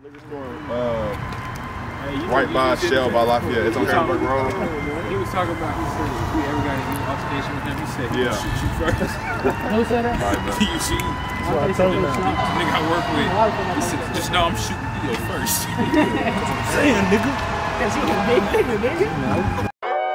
Liquor store, right by Shell by Lafayette. It's on Hamburg Road. He was talking about, he said if we ever got any altercation with him, he said he would shoot you first. Who said that? You shoot. That's what I told him. Nigga I work with, he said, just know I'm shooting you first. Saying, nigga. Cause he a big nigga.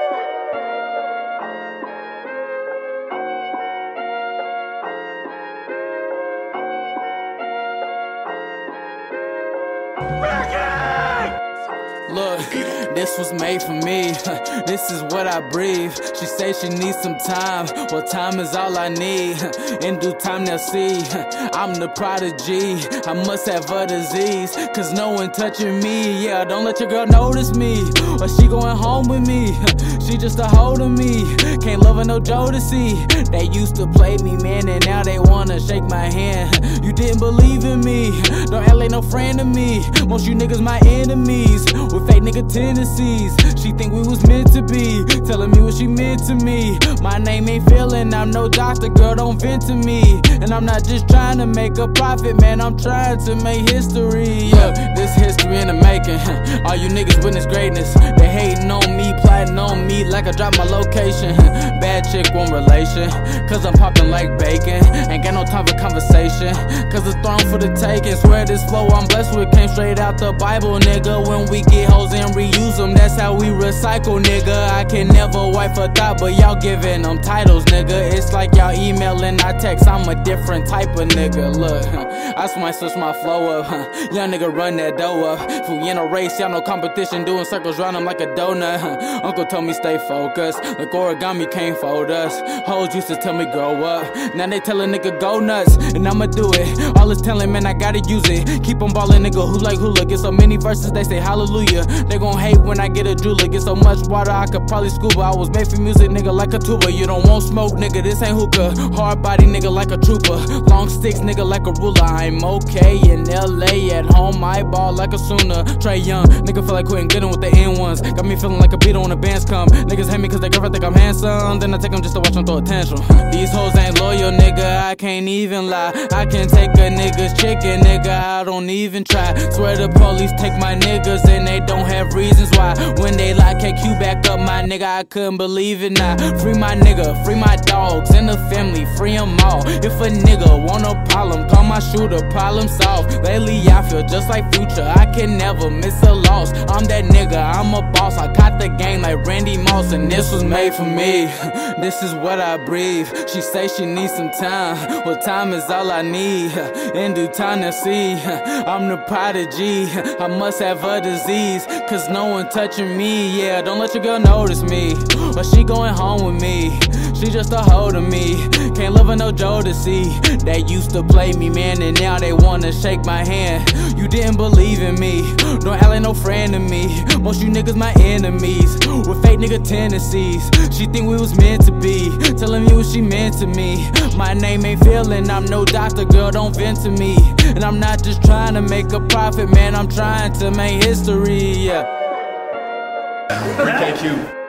Look, this was made for me. This is what I breathe. She say she needs some time. Well, time is all I need. In due time they'll see. I'm the prodigy. I must have a disease. Cause no one touching me. Yeah, don't let your girl notice me. Or she going home with me. She just a hold of me. Can't love her no Jodeci. They used to play me, man, and now they wanna shake my hand. You didn't believe in me. Don't act like no friend of me. Most you niggas my enemies. With fake nigga tendencies. She think we was meant to be. Telling me what she meant to me. My name ain't feeling, I'm no doctor, girl, don't vent to me. And I'm not just trying to make a profit, man, I'm trying to make history. Yeah, this history in the making. All you niggas witness greatness. They hating on me, plotting on me like I dropped my location. Bad chick, one relation. Cause I'm popping like bacon. Ain't got no time for conversation. Cause it's thrown for the taking. Swear this flow I'm blessed with came straight out the Bible, nigga. When we get hoes and reuse them, that's how we recycle, nigga. I can never wipe a thought, but y'all giving them titles, nigga. It's like y'all emailing, I text, I'm a different type of nigga. Look, I just might switch my flow up. Young nigga run that dough up. If we in a race, y'all no competition, doing circles round them like a donut. Uncle told me stay focused, like origami can't fold us. Hoes used to tell me grow up, now they tell a nigga go nuts, and I'ma do it. All is telling, man, I gotta use it. Keep on ballin', nigga, who like hula. Get so many verses, they say hallelujah. They gon' hate when I get a jeweler. Get so much water, I could probably scuba. I was made for music, nigga, like a tuba. You don't want smoke, nigga, this ain't hookah. Hard body, nigga, like a trooper. Long sticks, nigga, like a ruler. I'm okay in LA, at home, I ball like a Sooner. Trey Young, nigga, feel like quitting, getting with the N1s. Got me feeling like a beetle when the bands come. Niggas hate me cause they girlfriend think I'm handsome. Then I take them just to watch them throw a tantrum. These hoes ain't loyal, nigga, I can't even lie. I can take a nigga's chicken, nigga, I don't even try. Swear the police take my niggas and they don't have reasons why. When they lock KQ back up, my nigga, I couldn't believe it now. Free my nigga, free my dogs and the family, free them all. If a nigga want a problem, call my shooter, problem solved. Lately I feel just like Future, I can never miss a loss. I'm that nigga, I'm a boss, I caught the game like Randy Moss, and this was made for me. This is what I breathe. She say she needs some time, well time is all I need. In due time they'll see, I'm the prodigy. I must have a disease, cause no one touching me. Yeah, don't let your girl notice me, but she going home with me. She just a hold of me, can't love her no Jodeci. They used to play me, man, and now they wanna shake my hand. You didn't believe in me, don't act like no friend of me. Most you niggas my enemies, with fake nigga tendencies. She think we was meant to be, telling me what she meant to me. My name ain't feeling, I'm no doctor, girl, don't vent to me. And I'm not just trying to make a profit, man, I'm trying to make history, yeah. Free KQ.